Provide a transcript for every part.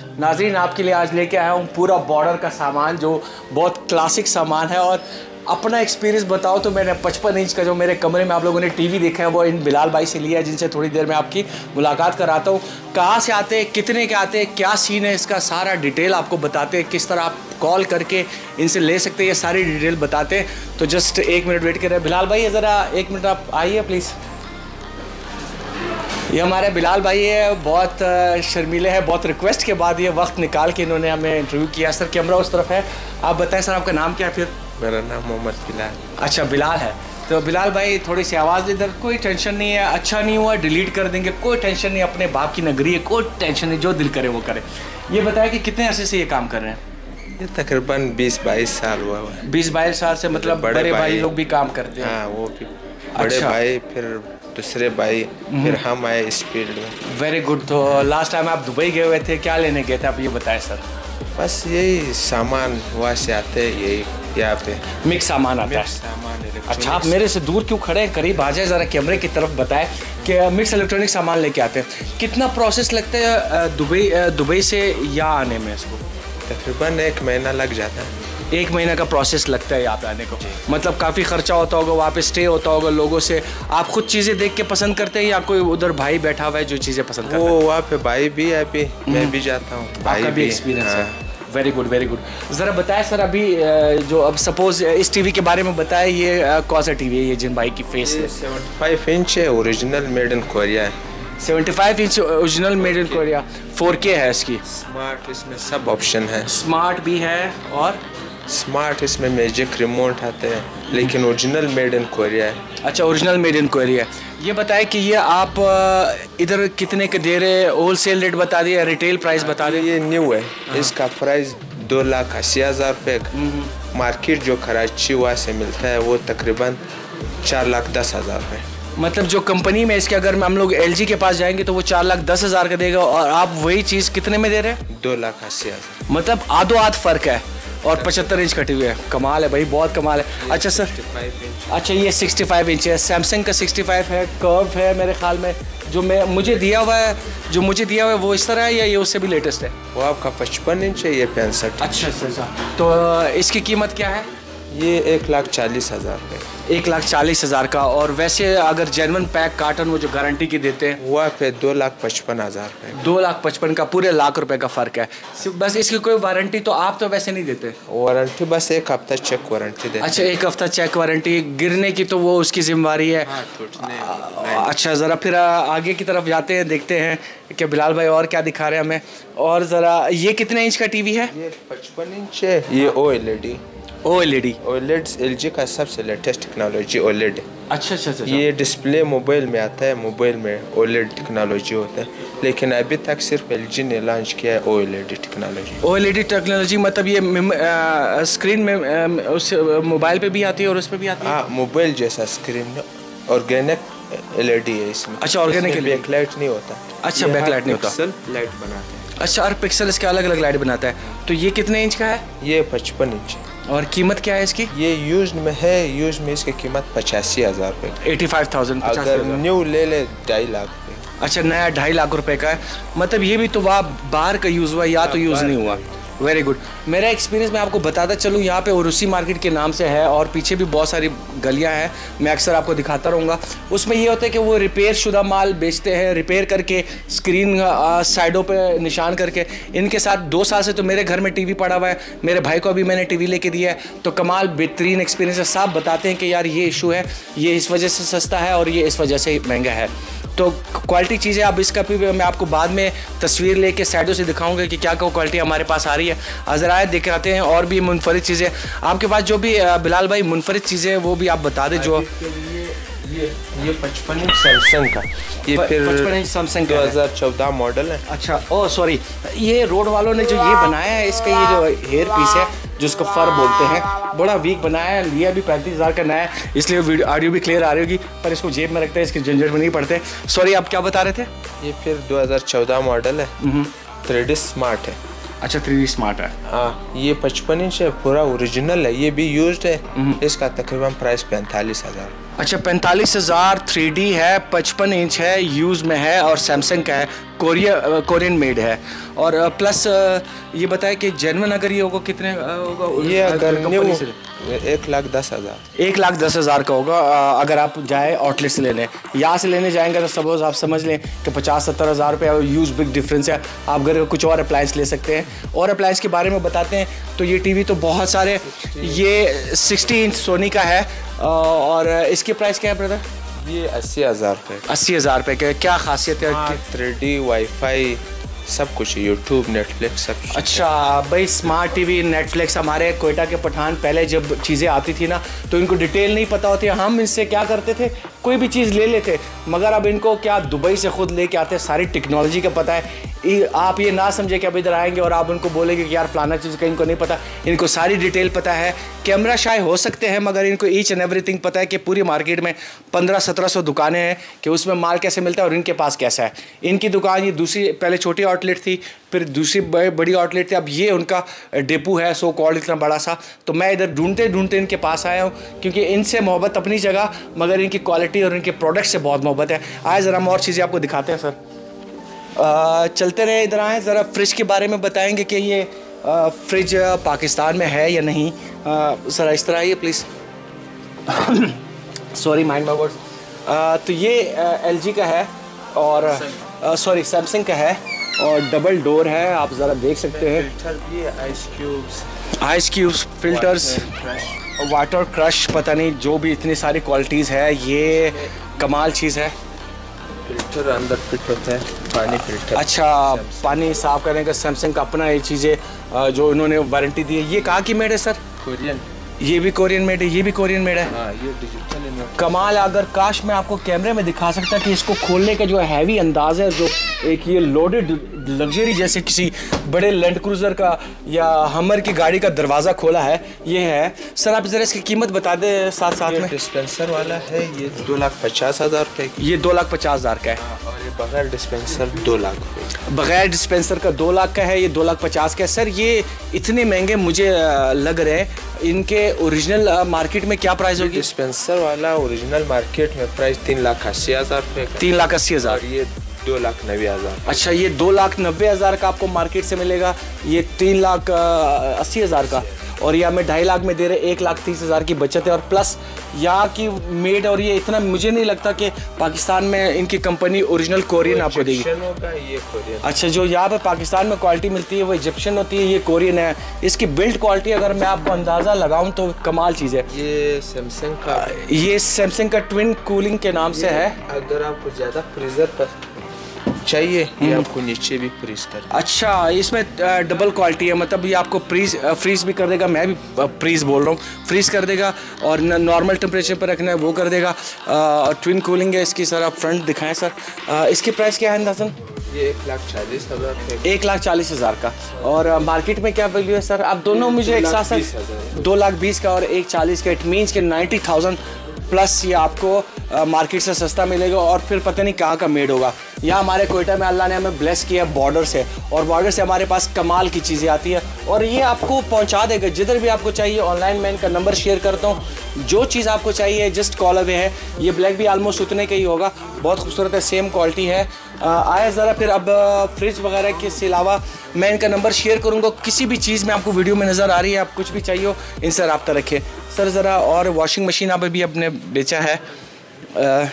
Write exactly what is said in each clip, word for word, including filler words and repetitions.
नाज़रीन आपके लिए आज लेके आया हूँ पूरा बॉर्डर का सामान जो बहुत क्लासिक सामान है। और अपना एक्सपीरियंस बताओ तो मैंने पचपन इंच का जो मेरे कमरे में आप लोगों ने टीवी देखा है वो इन बिलाल भाई से लिया है, जिनसे थोड़ी देर में आपकी मुलाकात कराता हूँ। कहाँ से आते हैं, कितने के आते हैं, क्या सीन है इसका, सारा डिटेल आपको बताते हैं, किस तरह आप कॉल करके इनसे ले सकते हैं, ये सारी डिटेल बताते हैं। तो जस्ट एक मिनट वेट कर रहे हैं। बिलाल भाई ज़रा एक मिनट आप आइए प्लीज़। ये हमारे बिलाल भाई है, बहुत शर्मीले हैं, बहुत रिक्वेस्ट के बाद ये वक्त निकाल के इन्होंने हमें इंटरव्यू किया। सर कैमरा उस तरफ है, आप बताएं सर आपका नाम क्या है फिर? मेरा नाम मोहम्मद बिलाल। अच्छा बिलाल है। तो बिलाल भाई थोड़ी सी आवाज़ इधर, कोई टेंशन नहीं है, अच्छा नहीं हुआ डिलीट कर देंगे, कोई टेंशन नहीं, अपने बाप की नगरी है, कोई टेंशन नहीं, जो दिल करे वो करे। ये बताया कि कितने अरसे से ये काम कर रहे हैं? ये तकरीबन बीस बाईस साल हुआ हुआ है। बीस बाईस साल से, मतलब बड़े, बड़े भाई, भाई लोग भी काम करते हैं? हाँ वो भी बड़े अच्छा। भाई, फिर दूसरे भाई, फिर हम आए इस फील्ड में। Very good. तो लास्ट टाइम आप दुबई गए हुए थे, क्या लेने गए थे आप ये बताएं सर? बस यही सामान वहाँ से आते हैं, यही यहाँ पे मिक्स सामान आता है। सामान। अच्छा आप मेरे से दूर क्यों खड़े हैं, करीब आ जाए ज़रा कैमरे की तरफ, बताएं कि मिक्स इलेक्ट्रॉनिक सामान लेके आते हैं। कितना प्रोसेस लगता है दुबई दुबई से यहाँ आने में? इसको तकरीबन एक महीना लग जाता है। एक महीना का प्रोसेस लगता है यहाँ पे आने को, मतलब काफ़ी खर्चा होता होगा, वहाँ पे स्टे होता होगा लोगों से। आप खुद चीज़ें देख के पसंद करते हैं या कोई उधर भाई बैठा हुआ है जो चीज़ें पसंद करता है? वो वहाँ पे भाई भी है, अभी मैं भी जाता हूँ, भाई भी एक्सपीरियंस है। Very good very good. ज़रा बताएं सर अभी जो अब सपोज इस टीवी के बारे में बताएं, ये कौन सा टीवी है ये जिन भाई की फेस है? सेवेंटी फाइव इंच है, ओरिजिनल मेड इन कोरिया है। Seventy five inch original made in Korea, four K है इसकी। स्मार्ट इसमें सब ऑप्शन है, स्मार्ट भी है और स्मार्ट इसमें मैजिक रिमोट आते हैं, लेकिन ओरिजिनल मेड इन कोरिया है। अच्छा ओरिजिनल मेड इन कोरिया है। ये बताएं कि ये आप इधर कितने के दे रहे हैं? होल सेल रेट बता दिए, रिटेल प्राइस बता दिए? ये न्यू है, इसका प्राइस दो लाख अस्सी हज़ार रुपये। मार्केट जो कराची वहाँ से मिलता है वो तकरीबन चार लाख दस हज़ार रुपये। मतलब जो कंपनी में इसके अगर हम लोग एलजी के पास जाएंगे तो वो चार लाख दस हज़ार का देगा, और आप वही चीज़ कितने में दे रहे हैं? दो लाख अस्सी हज़ार। मतलब आधो आध फ़र्क है, और पचहत्तर इंच कटी हुई है। कमाल है भाई, बहुत कमाल है। अच्छा सर, अच्छा ये सिक्सटी फाइव इंच है, सैमसंग का सिक्सटी फाइव है, कर्व है मेरे ख्याल में। जो मैं मुझे दिया हुआ है जो मुझे दिया हुआ है वो इस तरह है या ये उससे भी लेटेस्ट है? वो आपका पचपन इंच है, ये पैंसठ। अच्छा अच्छा अच्छा। तो इसकी कीमत क्या है? ये एक लाख चालीस हज़ार रुपये। एक लाख चालीस हज़ार का। और वैसे अगर जेन्युइन पैक कार्टन वो जो गारंटी की देते हैं वहाँ पे दो लाख पचपन हज़ार रुपये। दो लाख पचपन का, पूरे लाख रुपए का फ़र्क है। बस इसकी कोई वारंटी तो आप तो वैसे नहीं देते? वारंटी बस एक हफ्ता चेक वारंटी देते। अच्छा एक हफ्ता चेक वारंटी, गिरने की तो वो उसकी जिम्मेवारी है। हाँ, अच्छा ज़रा फिर आगे की तरफ जाते हैं, देखते हैं कि बिलाल भाई और क्या दिखा रहे हैं हमें। और ज़रा ये कितने इंच का टीवी है? ये पचपन इंच है, ये O L E D. O L E D O L E D L G का सबसे latest technology O L E D. अच्छा अच्छा अच्छा। ये डिस्प्ले मोबाइल में आता है, मोबाइल में O L E D technology होता है, लेकिन अभी तक सिर्फ एल जी ने लॉन्च किया है O L E D technology. O L E D technology मतलब ये आ, स्क्रीन में आ, उस मोबाइल पे भी आती है और उस पर भी आती है? हाँ मोबाइल जैसा screen, organic L E D है इसमें। अच्छा ऑर्गेनिक, बैकलाइट नहीं होता। अच्छा बैकलाइट नहीं होता, पिक्सल लाइट बनाते हैं। अच्छा और पिक्सल इसके अलग अलग लाइट बनाता है। तो ये कितने इंच का है? ये पचपन इंच है। और कीमत क्या है इसकी? ये यूज में है, यूज में इसकी कीमत पचासी हज़ार रुपये। Eighty five thousand. अगर न्यू ले ले ढाई लाख रुपये। अच्छा नया ढाई लाख रुपए का है, मतलब ये भी तो वहाँ बाहर का यूज़ हुआ या तो यूज़ नहीं हुआ। Very good. मेरा एक्सपीरियंस मैं आपको बताता चलूँ, यहाँ पे उरुसी मार्केट के नाम से है और पीछे भी बहुत सारी गलियाँ हैं, मैं अक्सर आपको दिखाता रहूँगा। उसमें ये होता है कि वो रिपेयर शुदा माल बेचते हैं, रिपेयर करके स्क्रीन साइडों पे निशान करके। इनके साथ दो साल से तो मेरे घर में टीवी पड़ा हुआ है, मेरे भाई को अभी मैंने टीवी लेके दिया है। तो कमाल बेहतरीन एक्सपीरियंस है। साहब बताते हैं कि यार ये इशू है, ये इस वजह से सस्ता है और ये इस वजह से महंगा है। तो क्वालिटी चीज़ें अब इसका भी मैं आपको बाद में तस्वीर लेके साइडों से दिखाऊंगा कि क्या क्या क्वालिटी हमारे पास आ रही है। आज़राए दिखाते हैं और भी मुनफरिद चीज़ें आपके पास, जो भी बिलाल भाई मुनफरिद चीज़ें वो भी आप बता दें। जो ये ये पचपन इंच सैमसंग का, ये फिर पचपन इंच सैमसंग दो हज़ार चौदह मॉडल है। अच्छा ओ सॉरी, ये रोड वालों ने जो ये बनाया है, इसका ये जो हेयर पीस है जिसको फर बोलते हैं, बड़ा वीक बनाया है। लिया भी पैंतीस हज़ार का नया है, इसलिए वीडियो ऑडियो भी क्लियर आ रही होगी, पर इसको जेब में रखते हैं, इसके झंझट में नहीं पड़ते। सॉरी आप क्या बता रहे थे? ये फिर दो हज़ार चौदह मॉडल है, थ्री डी स्मार्ट है। अच्छा थ्री डी स्मार्ट है। हाँ ये पचपन इंच है, पूरा ओरिजिनल है, ये भी यूज्ड है। इसका तकरीबन प्राइस पैंतालीस हज़ार। अच्छा पैंतालीस हज़ार, थ्री डी है, पचपन इंच है, यूज़ में है और सैमसंग का है, कोरिया कोरियन मेड है। और प्लस ये बताए कि जेनवन अगर ये होगा कितने होगा? ये अगर न्यू एक लाख दस हज़ार एक लाख दस हज़ार का होगा अगर आप जाए आउटलेट से लेने। यहाँ से लेने जाएंगे तो सपोज आप समझ लें कि पचास सत्तर हज़ार रुपये यूज़ बिग डिफरेंस है। आप घर का कुछ और अप्लायंस ले सकते हैं। और अप्लायंस के बारे में बताते हैं तो ये टीवी तो बहुत सारे, ये सिक्सटी इंच सोनी का है और इसकी प्राइस क्या है ब्रदर? ये अस्सी हज़ार रुपये। अस्सी हज़ार रुपये का क्या खासियत है? थ्री डी वाईफाई सब कुछ, यूट्यूब नेटफ्लिक्स सब कुछ। अच्छा भाई स्मार्ट टीवी नेटफ्लिक्स, हमारे कोयटा के पठान पहले जब चीज़ें आती थी ना तो इनको डिटेल नहीं पता होती, हम इनसे क्या करते थे कोई भी चीज़ ले लेते, मगर अब इनको क्या दुबई से ख़ुद लेके आते हैं, सारी टेक्नोलॉजी का पता है। आप ये ना समझे कि अब इधर आएंगे और आप उनको बोलेंगे कि यार फलाना चीज़ का इनको नहीं पता, इनको सारी डिटेल पता है। कैमरा शाय हो सकते हैं मगर इनको ईच एंड एवरीथिंग पता है कि पूरी मार्केट में पंद्रह सत्रह सौ दुकानें हैं कि उसमें माल कैसे मिलता है और इनके पास कैसा है। इनकी दुकान ये दूसरी पहले छोटी आउटलेट थी, फिर दूसरी बड़ी आउटलेट थी, अब ये उनका डेपो है सो कॉल्ड इतना बड़ा सा। तो मैं इधर ढूंढते ढूंढते इनके पास आया हूँ क्योंकि इनसे मोहब्बत अपनी जगह, मगर इनकी क्वालिटी और इनके प्रोडक्ट से बहुत मोहब्बत है। आए ज़रा हम और चीज़ें आपको दिखाते हैं सर। आ, चलते रहे, इधर आए ज़रा फ्रिज के बारे में बताएंगे कि ये आ, फ्रिज पाकिस्तान में है या नहीं। ज़रा इस तरह आइए please, sorry mind my words. तो ये एलजी का है और सॉरी सैमसंग का है और डबल डोर है, आप ज़रा देख सकते हैं। फिल्टर भी ice cubes, ice cubes filters, water crush, पता नहीं जो भी इतनी सारी क्वालिटीज़ है, ये कमाल चीज़ है। फिल्टर अंदर फिट होता है, पानी फिल्टर। अच्छा पानी साफ करने का सैमसंग का अपना ये चीज़ें जो इन्होंने वारंटी दी है। ये कहाँ की मेड है सर? कोरियन। ये भी कोरियन मेड है, ये भी कोरियन मेड है। हाँ, ये डिजिटल कमाल। अगर काश मैं आपको कैमरे में दिखा सकता कि इसको खोलने का जो हैवी अंदाज है, जो एक ये लोडेड लग्जरी जैसे किसी बड़े लैंड क्रूज़र का या हमर की गाड़ी का दरवाज़ा खोला है, ये है। सर आप ज़रा इसकी कीमत बता दें साथ साथ में। डिस्पेंसर वाला है ये दो लाख पचास हज़ार रुपये। ये दो लाख पचास हज़ार का है। और ये बगैर डिस्पेंसर दो लाख रुपये। बगैर डिस्पेंसर का दो लाख का है, ये दो लाख पचास का है। सर ये इतने महंगे मुझे लग रहे हैं, इनके ओरिजिनल मार्केट में क्या प्राइस होगी? डिस्पेंसर वाला ओरिजिनल मार्केट में प्राइस तीन लाख अस्सी हज़ार रुपये। तीन लाख अस्सी हज़ार। ये दो लाख नब्बे हज़ार। अच्छा ये दो लाख नब्बे हज़ार का आपको मार्केट से मिलेगा, ये तीन लाख अस्सी हज़ार का, और ये हमें ढाई लाख में दे रहे, एक लाख तीस हज़ार की बचत है। और प्लस यहाँ की मेड, और ये इतना मुझे नहीं लगता कि पाकिस्तान में इनकी कंपनी ओरिजिनल कोरियन आपको देगी। होगा ये कोरियन। अच्छा जो यहाँ पे पाकिस्तान में क्वालिटी मिलती है वो इजिप्शियन होती है, ये कोरियन है। इसकी बिल्ड क्वालिटी अगर मैं आपको अंदाज़ा लगाऊँ तो कमाल चीज़ है। ये सैमसंग का, ये सैमसंग का ट्विन कूलिंग के नाम से है। अगर आपको ज़्यादा फ्रीजर पर चाहिए ये आपको नीचे भी फ्रीज कर। अच्छा इसमें डबल क्वालिटी है, मतलब ये आपको फ्रीज फ्रीज भी कर देगा, मैं भी फ्रीज बोल रहा हूँ, फ्रीज कर देगा, और नॉर्मल टेम्परेचर पर रखना है वो कर देगा। ट्विन कूलिंग है इसकी। सर आप फ्रंट दिखाएं सर, आ, इसकी प्राइस क्या है अंदाज़न? ये एक लाख चालीस हज़ार। एक लाख चालीस हज़ार का। और मार्केट में क्या वैल्यू है सर? आप दोनों मुझे एक साथ साथ दो लाख बीस का और एक चालीस का, इट मीन्स के नाइन्टी थाउजेंड प्लस ये आपको मार्केट से सस्ता मिलेगा। और फिर पता नहीं कहाँ का मेड होगा। यहाँ हमारे कोयटा में अल्लाह ने हमें ब्लेस किया बॉर्डर से, और बॉर्डर से हमारे पास कमाल की चीज़ें आती है और ये आपको पहुँचा देगा जिधर भी आपको चाहिए। ऑनलाइन मैं इनका नंबर शेयर करता हूँ, जो चीज़ आपको चाहिए जस्ट कॉल अवे है। ये ब्लैक भी आलमोस्ट उतने का ही होगा, बहुत खूबसूरत है, सेम क्वालिटी है। आए ज़रा फिर अब फ्रिज वगैरह के अलावा मैं इनका नंबर शेयर करूँगा। किसी भी चीज़ में आपको वीडियो में नज़र आ रही है, आप कुछ भी चाहिए हो इनसे रब्ता रखें। सर ज़रा, और वॉशिंग मशीन आप अभी अपने बेचा है, आ,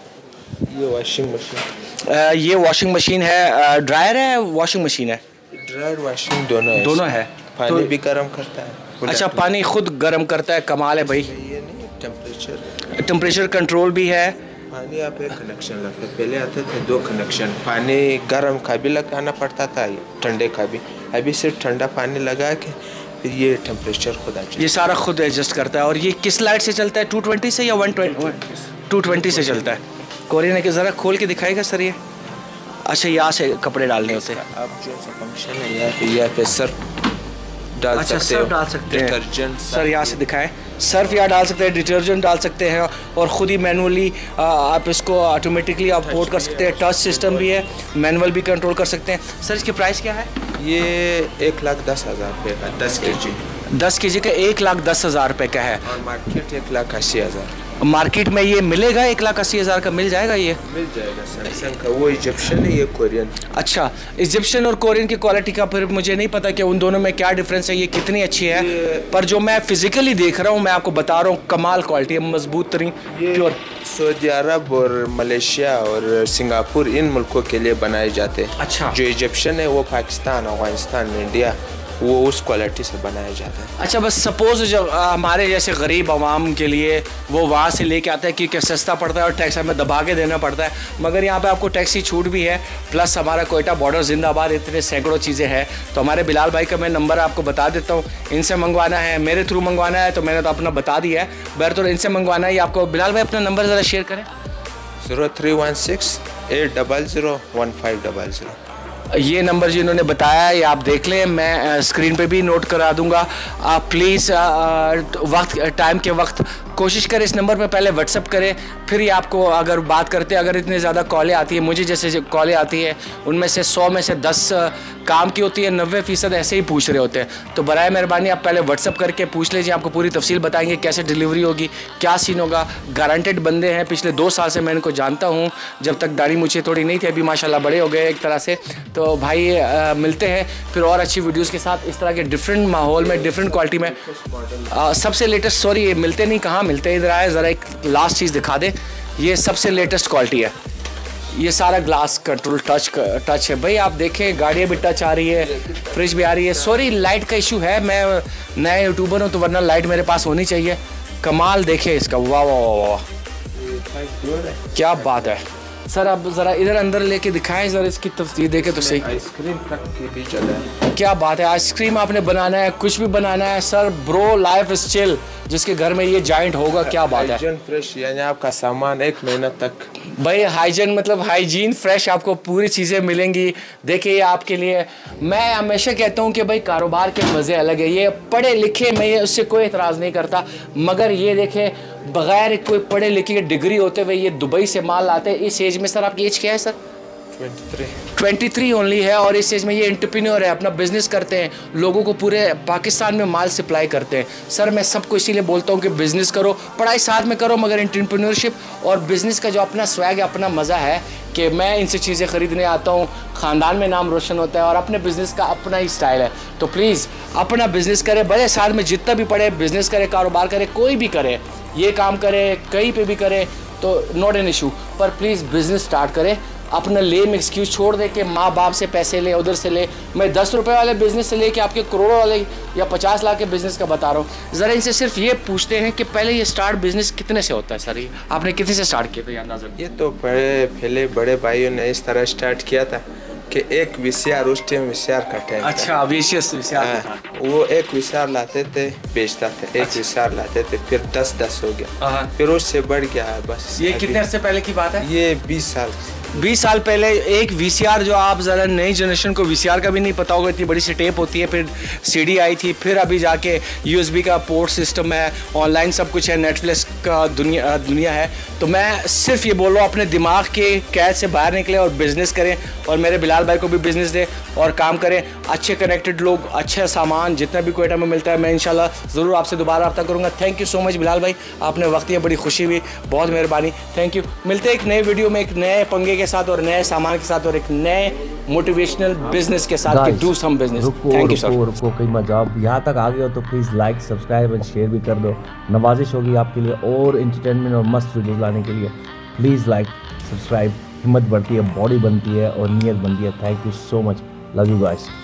ये वॉशिंग मशीन, ये वॉशिंग मशीन है, ड्रायर है, वॉशिंग मशीन है? ड्रायर वॉशिंग दोनों है। दोनों है। पानी तो, भी गर्म करता है। अच्छा पानी खुद गर्म करता है, कमाल है भाई। ये नहीं टेम्परेचर टेम्परेचर कंट्रोल भी है। पानी आप एक कनेक्शन लगता है, पहले आते थे दो कनेक्शन, पानी गर्म का भी लगाना पड़ता था, ठंडे का भी। अभी सिर्फ ठंडा पानी लगा के फिर ये टेम्परेचर खुद आ जाए। ये सारा खुद एडजस्ट करता है। और ये किस लाइट से चलता है? टू ट्वेंटी से या वन ट्वेंटी? टू ट्वेंटी से चलता है। कोरियन है कि ज़रा खोल के दिखाएगा सर ये? अच्छा यहाँ से कपड़े डालने होते हैं। अब जो सा फंक्शन है यहाँ पे, यहाँ पे सर डाल अच्छा, सकते सर्फ हो, डाल सकते हैं डिटर्जेंट सर, यहाँ से दिखाएं। सर्फ यहाँ डाल सकते हैं, डिटर्जेंट डाल सकते हैं और ख़ुद ही मैनुअली आप इसको ऑटोमेटिकली आप पोर्ट कर सकते हैं। टच सिस्टम भी है, मैनुअल भी कंट्रोल कर सकते हैं। सर इसकी प्राइस क्या है? ये एक लाख दस हज़ार रुपये का दस के जी दस के जी का एक लाख दस हज़ार रुपये का है और मार्केट एक लाख अस्सी हज़ार। मार्केट में ये मिलेगा एक लाख अस्सी हज़ार का मिल जाएगा? ये मिल जाएगा सैमसंग का, वो इजिप्शियन है, ये कोरियन। अच्छा, इजिप्शियन और कोरियन की क्वालिटी का फिर मुझे नहीं पता कि उन दोनों में क्या डिफरेंस है, ये कितनी अच्छी है, पर जो मैं फिजिकली देख रहा हूँ, मैं आपको बता रहा हूँ, कमाल क्वालिटी है, मजबूत तरीन प्योर। सऊदी अरब और मलेशिया और सिंगापुर इन मुल्कों के लिए बनाए जाते हैं। अच्छा, जो इजिप्शियन है वो पाकिस्तान, अफगानिस्तान, इंडिया, वो उस क्वालिटी से बनाया जाता है। अच्छा, बस सपोज जब हमारे जैसे गरीब आवाम के लिए वो वहाँ से लेके आता है क्योंकि सस्ता पड़ता है और टैक्स हमें दबा के देना पड़ता है, मगर यहाँ पे आपको टैक्स की छूट भी है, प्लस हमारा कोयटा बॉर्डर जिंदाबाद, इतने सैकड़ों चीज़ें हैं। तो हमारे बिलाल भाई का मैं नंबर आपको बता देता हूँ, इनसे मंगवाना है, मेरे थ्रू मंगवाना है तो मैंने तो अपना बता दिया है, बहर तो इनसे मंगवाना है। आपको बिलाल भाई अपना नंबर ज़रा शेयर करें। Zero three one six eight double zero one five double zero ये नंबर जिन्होंने बताया ये आप देख लें, मैं स्क्रीन पे भी नोट करा दूंगा। आप प्लीज़ वक्त टाइम के वक्त कोशिश करें इस नंबर पे पहले व्हाट्सअप करें, फिर ही आपको अगर बात करते हैं, अगर इतनी ज़्यादा कॉलें आती है, मुझे जैसे कॉलें आती है उनमें से सौ में से दस काम की होती है, नब्बे फ़ीसद ऐसे ही पूछ रहे होते हैं। तो बराए मेहरबानी आप पहले व्हाट्सअप करके पूछ लीजिए, आपको पूरी तफसील बताएंगे कैसे डिलीवरी होगी, क्या सीन होगा। गारंटेड बंदे हैं, पिछले दो साल से मैं इनको जानता हूँ, जब तक दाढ़ी मुझे थोड़ी नहीं थी, अभी माशाल्लाह बड़े हो गए एक तरह से। तो भाई आ, मिलते हैं फिर और अच्छी वीडियोस के साथ, इस तरह के डिफरेंट माहौल में, डिफरेंट क्वालिटी में। आ, सबसे लेटेस्ट, सॉरी ये मिलते नहीं, कहाँ मिलते हैं, इधर आए ज़रा एक लास्ट चीज़ दिखा दे। ये सबसे लेटेस्ट क्वालिटी है, ये सारा ग्लास कंट्रोल टच टच है भाई। आप देखें गाड़ियाँ भी टच आ रही है, फ्रिज भी आ रही है। सॉरी लाइट का इशू है, मैं नया यूट्यूबर हूँ तो वरना लाइट मेरे पास होनी चाहिए। कमाल देखे इसका, वाह वाह वाह वाह, क्या बात है। सर आप ज़रा इधर अंदर लेके दिखाएं, ज़रा इसकी तफसीर देखें तो सही। आइसक्रीम तक की भी जगह है। क्या बात है, आइसक्रीम आपने बनाना है, कुछ भी बनाना है sir, bro life is chill, जिसके घर में ये जाइंट होगा। क्या बात है, हाइजीन फ्रेश, यानी आपका सामान एक महीना तक भाई हाइजीन मतलब हाइजीन फ्रेश, आपको पूरी चीज़ें मिलेंगी। देखिए आपके लिए मैं हमेशा कहता हूँ कि भाई कारोबार के मज़े अलग है। ये पढ़े लिखे, मैं ये उससे कोई एतराज़ नहीं करता, मगर ये देखें बग़ैर कोई पढ़े लिखे के डिग्री होते हुए ये दुबई से माल लाते हैं। इस एज में, सर आपकी एज क्या है सर? ट्वेंटी थ्री ओनली है, और इस एज में ये एंटरप्रेन्योर है, अपना बिजनेस करते हैं, लोगों को पूरे पाकिस्तान में माल सप्लाई करते हैं। सर मैं सबको इसीलिए बोलता हूँ कि बिज़नेस करो, पढ़ाई साथ में करो, मगर एंटरप्रेन्योरशिप और बिज़नेस का जो अपना स्वैग है, अपना मज़ा है कि मैं इनसे चीज़ें ख़रीदने आता हूँ, ख़ानदान में नाम रोशन होता है और अपने बिज़नेस का अपना ही स्टाइल है। तो प्लीज़ अपना बिज़नेस करें, भले साथ में जितना भी पढ़े, बिज़नेस करे, कारोबार करे, कोई भी करे, ये काम करे, कहीं पे भी करे तो नॉट एन इशू, पर प्लीज़ बिज़नेस स्टार्ट करें। अपना लेम एक्सक्यूज़ छोड़ दे के माँ बाप से पैसे ले, उधर से ले। मैं दस रुपए वाले बिज़नेस से लेके आपके करोड़ों वाले या पचास लाख के बिज़नेस का बता रहा हूँ। ज़रा इनसे सिर्फ ये पूछते हैं कि पहले ये स्टार्ट बिज़नेस कितने से होता है सर? ये आपने कितने से स्टार्ट किया था ये अंदाज़ा? ये तो बड़े पहले बड़े भाइयों ने इस तरह स्टार्ट किया था कि एक विसियार, उस टाइम विसियार का टाइम। अच्छा, विशियस विसियार, वो एक विसियार लाते थे, बेचता था, एक अच्छा। विसियार लाते थे, फिर दस दस हो गया, फिर उससे बढ़ गया है बस। ये कितने अर्से पहले की बात है? ये बीस साल बीस साल पहले एक वीसीआर, जो आप ज़रा नई जनरेशन को वीसीआर का भी नहीं पता होगा, इतनी बड़ी सी टेप होती है, फिर सीडी आई थी, फिर अभी जाके यूएसबी का पोर्ट सिस्टम है, ऑनलाइन सब कुछ है, नेटफ्लिक्स का दुनिया दुनिया है। तो मैं सिर्फ ये बोल रहा हूँ अपने दिमाग के कैद से बाहर निकले और बिज़नेस करें, और मेरे बिलाल भाई को भी बिज़नेस दें और काम करें। अच्छे कनेक्टेड लोग, अच्छा सामान, जितना भी कोयटा में मिलता है, मैं इंशाल्लाह ज़रूर आपसे दोबारा रब्ता करूँगा। Thank you so much Bilal भाई, आपने वक्त दिया, बड़ी खुशी हुई, बहुत मेहरबानी, थैंक यू। मिलते हैं एक नए वीडियो में, एक नए पंगे के साथ और नए सामान के साथ और एक नए मोटिवेशनल बिजनेस के साथ कि do some business. Thank you sir. रुको कहीं मत जाओ, यहाँ तक आ गए हो तो please like, subscribe and share भी कर दो। नवाजिश होगी आपके लिए और एंटरटेनमेंट और मस्त वीडियोस लाने के लिए। प्लीज़ लाइक, सब्सक्राइब, हिम्मत बढ़ती है, बॉडी बनती है और नीयत बनती है। Thank you so much, love you guys.